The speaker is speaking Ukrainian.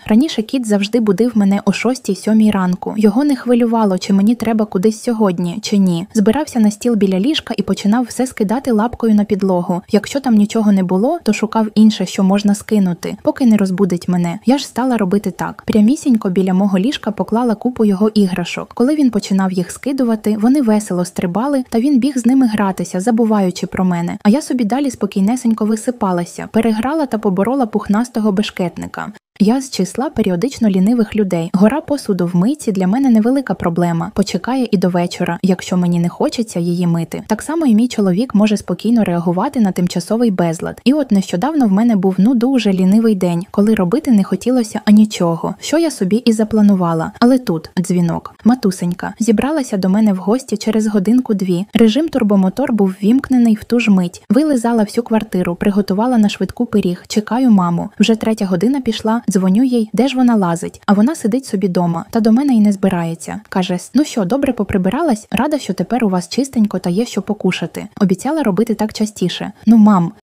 Раніше кіт завжди будив мене о 6-7 ранку. Його не хвилювало, чи мені треба кудись сьогодні, чи ні. Збирався на стіл біля ліжка і починав все скидати лапкою на підлогу. Якщо там нічого не було, то шукав інше, що можна скинути, поки не розбудить мене. Я ж стала робити так. Прямісінько біля мого ліжка поклала купу його іграшок. Коли він починав їх скидувати, вони весело стрибали, та він біг з ними гратися, забуваючи про мене. А я собі далі спокійнесенько висипалася, переграла та поборола пухнастого бешкетника. Я з числа періодично лінивих людей. Гора посуду в мийці для мене невелика проблема. Почекає і до вечора, якщо мені не хочеться її мити. Так само і мій чоловік може спокійно реагувати на тимчасовий безлад. І от нещодавно в мене був дуже лінивий день, коли робити не хотілося нічого, що я собі і запланувала. Але тут дзвінок. Матусенька зібралася до мене в гості через годинку-дві. Режим турбомотор був ввімкнений в ту ж мить. Вилизала всю квартиру, приготувала на швидку пиріг. Чекаю маму. Вже 3 година пішла. Дзвоню їй, де ж вона лазить, а вона сидить собі дома, та до мене й не збирається. Каже, ну що, добре поприбиралась? Рада, що тепер у вас чистенько та є що покушати. Обіцяла робити так частіше. Ну, мам,